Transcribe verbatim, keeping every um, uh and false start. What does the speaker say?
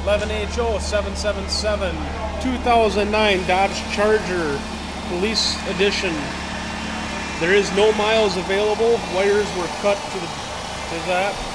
eleven H O seven seven seven, two thousand nine Dodge Charger, Police Edition. There is no miles available. Wires were cut to, the, to that.